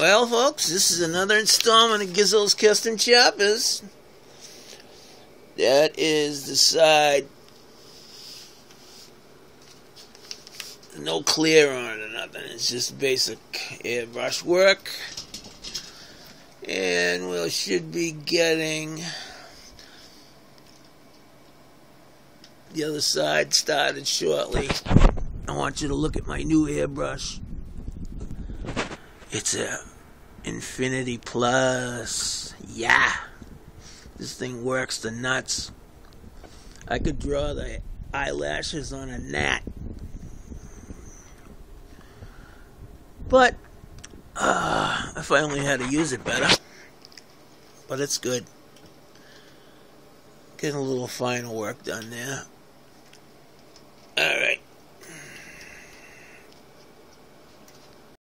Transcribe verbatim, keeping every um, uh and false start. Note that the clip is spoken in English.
Well, folks, this is another installment of Gizzo's Custom Choppers. That is the side. No clear on it or nothing. It's just basic airbrush work. And we should be getting the other side started shortly. I want you to look at my new airbrush. It's a Infinity Plus. Yeah. This thing works the nuts. I could draw the eyelashes on a gnat. But, uh, if I only had to use it better. But it's good. Getting a little final work done there.